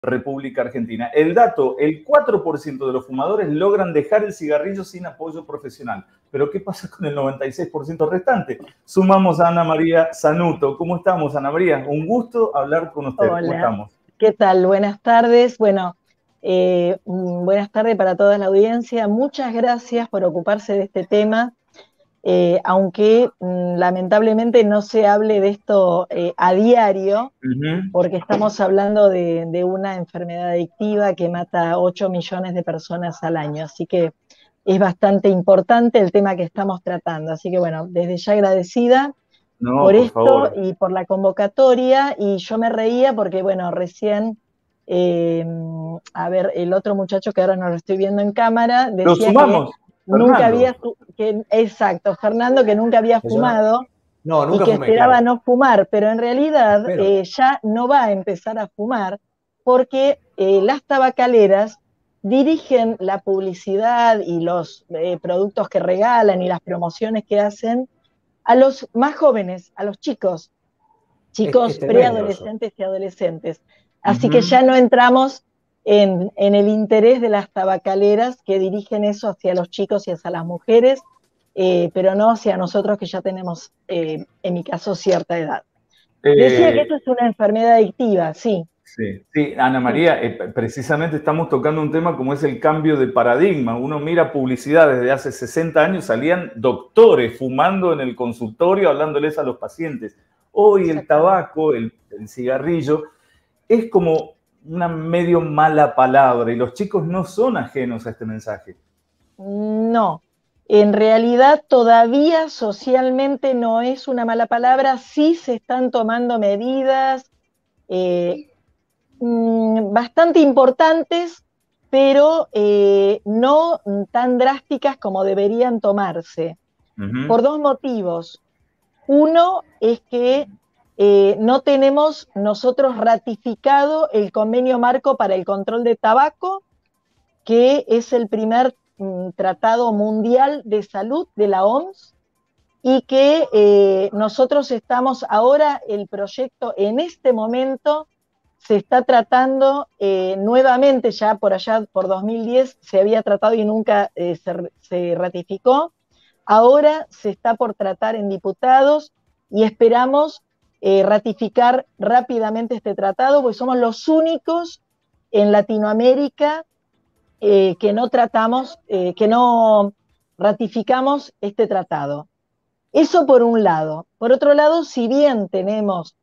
República Argentina. El dato, el 4% de los fumadores logran dejar el cigarrillo sin apoyo profesional. Pero ¿qué pasa con el 96% restante? Sumamos a Ana María Sanuto. ¿Cómo estamos, Ana María? Un gusto hablar con usted. Hola. ¿Cómo estamos? ¿Qué tal? Buenas tardes. Bueno, buenas tardes para toda la audiencia. Muchas gracias por ocuparse de este tema, aunque lamentablemente no se hable de esto a diario, porque estamos hablando de una enfermedad adictiva que mata a 8 millones de personas al año. Así que es bastante importante el tema que estamos tratando. Así que bueno, desde ya agradecida No, por por esto favor. y por la convocatoria, y yo me reía porque, bueno, recién, a ver, el otro muchacho que ahora no lo estoy viendo en cámara, Lo decía que sumamos, nunca Fernando. había, exacto, Fernando, que nunca había fumado No, y nunca que fumé, esperaba claro. no fumar, pero en realidad Espero. ya no va a empezar a fumar porque las tabacaleras dirigen la publicidad y los productos que regalan y las promociones que hacen a los más jóvenes, a los chicos Es tremendo eso. preadolescentes y adolescentes. Así que ya no entramos en el interés de las tabacaleras que dirigen eso hacia los chicos y hacia las mujeres, pero no hacia nosotros que ya tenemos, en mi caso, cierta edad. Decía que esto es una enfermedad adictiva, sí. Sí, sí, Ana María, precisamente estamos tocando un tema como es el cambio de paradigma. Uno mira publicidad desde hace 60 años, salían doctores fumando en el consultorio, hablándoles a los pacientes. Hoy el tabaco, el cigarrillo, es como una medio mala palabra y los chicos no son ajenos a este mensaje. No, en realidad todavía socialmente no es una mala palabra, sí se están tomando medidas bastante importantes, pero no tan drásticas como deberían tomarse, por dos motivos. Uno es que no tenemos nosotros ratificado el convenio marco para el control de tabaco, que es el primer tratado mundial de salud de la OMS, y que nosotros estamos ahora, el proyecto en este momento se está tratando nuevamente, ya por allá por 2010 se había tratado y nunca se ratificó. Ahora se está por tratar en diputados y esperamos ratificar rápidamente este tratado, porque somos los únicos en Latinoamérica que no tratamos, que no ratificamos este tratado. Eso por un lado. Por otro lado, si bien tenemos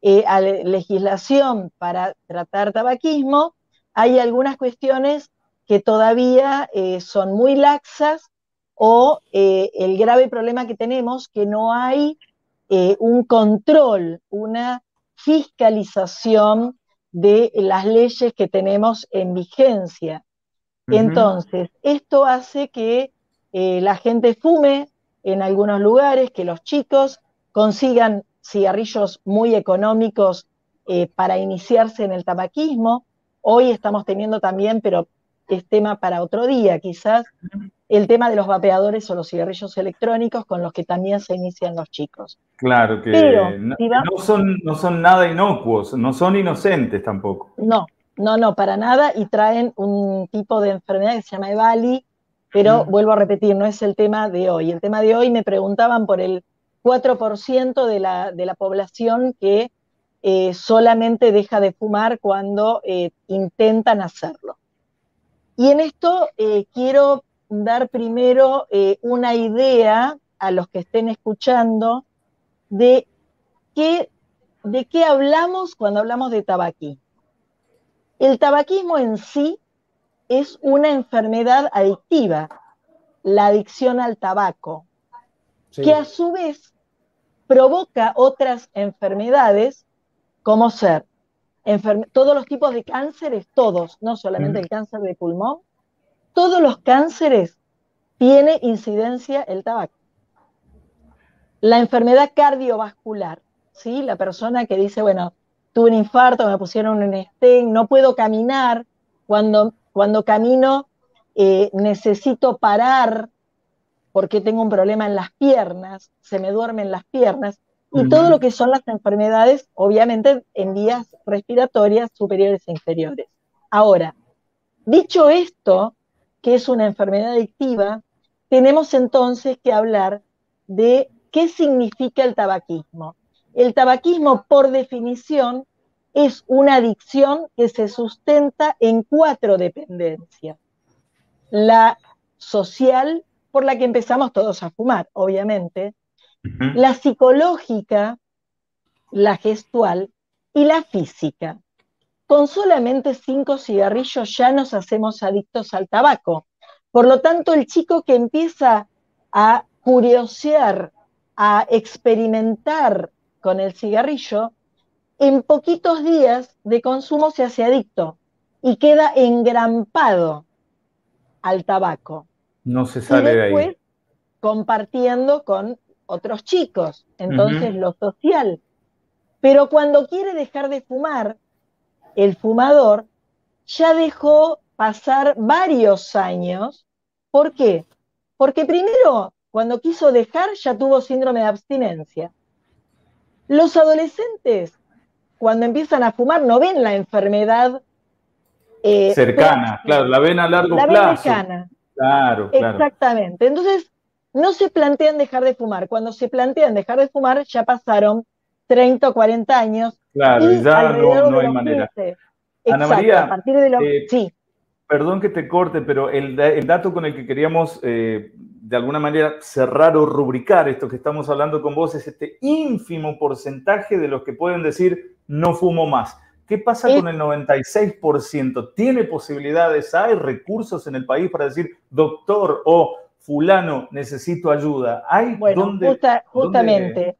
legislación para tratar tabaquismo, hay algunas cuestiones que todavía son muy laxas, o el grave problema que tenemos, que no hay un control, una fiscalización de las leyes que tenemos en vigencia. Entonces, esto hace que la gente fume en algunos lugares, que los chicos consigan cigarrillos muy económicos para iniciarse en el tabaquismo. Hoy estamos teniendo también, pero es tema para otro día quizás, el tema de los vapeadores o los cigarrillos electrónicos, con los que también se inician los chicos. Claro, que Pero, no son nada inocuos, no son inocentes tampoco. No, para nada, y traen un tipo de enfermedad que se llama EVALI, pero vuelvo a repetir, no es el tema de hoy. El tema de hoy, me preguntaban por el 4% de la población que solamente deja de fumar cuando intentan hacerlo. Y en esto quiero dar primero una idea a los que estén escuchando de qué hablamos cuando hablamos de tabaquismo. El tabaquismo en sí es una enfermedad adictiva, la adicción al tabaco, que a su vez provoca otras enfermedades, como ser todos los tipos de cánceres, todos, no solamente el cáncer de pulmón, todos los cánceres tiene incidencia el tabaco. La enfermedad cardiovascular, ¿sí? La persona que dice, bueno, tuve un infarto, me pusieron un stent, no puedo caminar, cuando camino necesito parar porque tengo un problema en las piernas, se me duermen las piernas, y todo lo que son las enfermedades, obviamente en vías respiratorias superiores e inferiores. Ahora, dicho esto, que es una enfermedad adictiva, tenemos entonces que hablar de qué significa el tabaquismo. El tabaquismo, por definición, es una adicción que se sustenta en 4 dependencias. La social, por la que empezamos todos a fumar, obviamente, la psicológica, la gestual y la física. Con solamente 5 cigarrillos ya nos hacemos adictos al tabaco. Por lo tanto, el chico que empieza a curiosear, a experimentar con el cigarrillo, en poquitos días de consumo se hace adicto y queda engrampado al tabaco. No se sale de ahí. Y después compartiendo con otros chicos, entonces lo social. Pero cuando quiere dejar de fumar, el fumador ya dejó pasar varios años. ¿Por qué? Porque primero, cuando quiso dejar, ya tuvo síndrome de abstinencia. Los adolescentes, cuando empiezan a fumar, no ven la enfermedad cercana, claro, la ven a largo plazo. La ven lejana. Claro. Exactamente. Entonces, no se plantean dejar de fumar. Cuando se plantean dejar de fumar, ya pasaron 30 o 40 años. Claro, y ya no hay manera. 15. Ana Exacto, María, a partir de los... sí. Perdón que te corte, pero el dato con el que queríamos de alguna manera cerrar o rubricar esto que estamos hablando con vos es este ínfimo porcentaje de los que pueden decir no fumo más. ¿Qué pasa con el 96%? ¿Tiene posibilidades? ¿Hay recursos en el país para decir, doctor o fulano, necesito ayuda? ¿Hay? Bueno, justamente.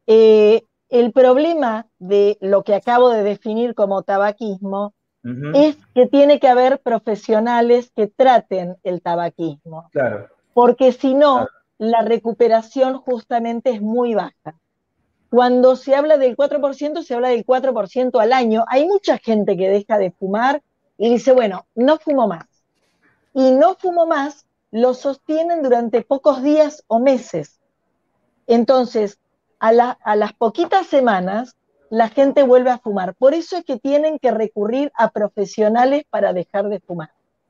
El problema de lo que acabo de definir como tabaquismo es que tiene que haber profesionales que traten el tabaquismo. Claro. Porque si no, la recuperación justamente es muy baja. Cuando se habla del 4%, se habla del 4% al año. Hay mucha gente que deja de fumar y dice, bueno, no fumo más. Y no fumo más lo sostienen durante pocos días o meses. Entonces, a las poquitas semanas, la gente vuelve a fumar. Por eso es que tienen que recurrir a profesionales para dejar de fumar.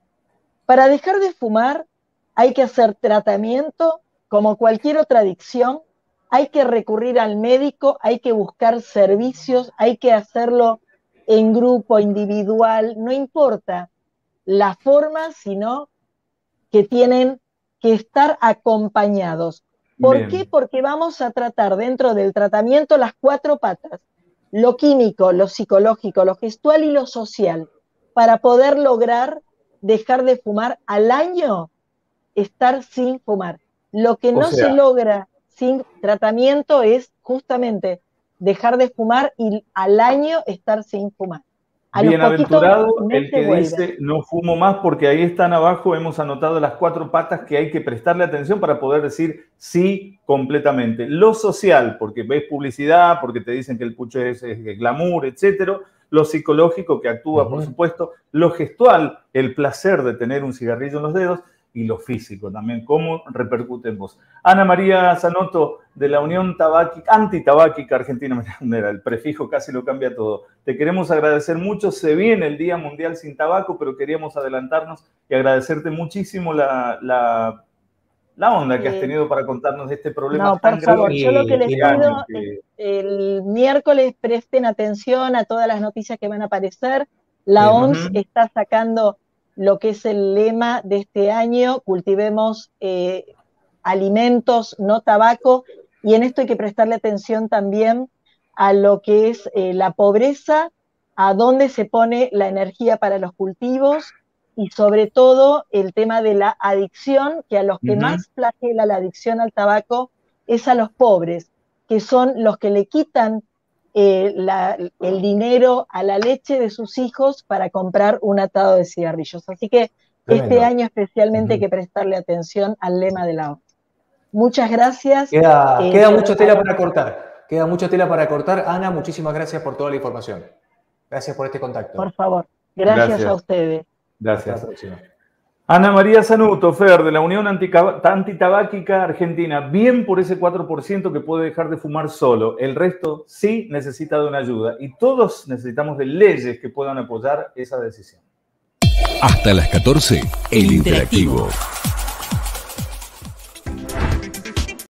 Para dejar de fumar hay que hacer tratamiento como cualquier otra adicción. Hay que recurrir al médico, hay que buscar servicios, hay que hacerlo en grupo, individual, no importa la forma, sino que tienen que estar acompañados. ¿Por qué? Porque vamos a tratar dentro del tratamiento las 4 patas, lo químico, lo psicológico, lo gestual y lo social, para poder lograr dejar de fumar al año, estar sin fumar. Lo que no se logra sin tratamiento es justamente dejar de fumar y al año estar sin fumar. Bienaventurado el que dice no fumo más, porque ahí están abajo, hemos anotado las 4 patas que hay que prestarle atención para poder decir sí completamente. Lo social, porque ves publicidad, porque te dicen que el pucho es glamour, etcétera. Lo psicológico, que actúa, por supuesto. Lo gestual, el placer de tener un cigarrillo en los dedos. Y lo físico también, cómo repercute en vos. Ana María Zanotto, de la Unión Antitabáquica Argentina, el prefijo casi lo cambia todo. Te queremos agradecer mucho, se viene el Día Mundial Sin Tabaco, pero queríamos adelantarnos y agradecerte muchísimo la onda que has tenido para contarnos de este problema tan grave. Por favor, yo lo que les pido, el miércoles presten atención a todas las noticias que van a aparecer. La OMS está sacando lo que es el lema de este año, cultivemos alimentos, no tabaco, y en esto hay que prestarle atención también a lo que es la pobreza, a dónde se pone la energía para los cultivos, y sobre todo el tema de la adicción, que a los que más flagela la adicción al tabaco es a los pobres, que son los que le quitan el dinero a la leche de sus hijos para comprar un atado de cigarrillos. Así que este año especialmente hay que prestarle atención al lema de la OMS. Muchas gracias. Queda mucha tela para cortar. Queda mucha tela para cortar. Ana, muchísimas gracias por toda la información. Gracias por este contacto. Por favor. Gracias a ustedes. Gracias. Hasta la próxima. Ana María Zanotto, Fer, de la Unión Antitabáquica Argentina, bien por ese 4% que puede dejar de fumar solo. El resto sí necesita de una ayuda y todos necesitamos de leyes que puedan apoyar esa decisión. Hasta las 14, El Interactivo.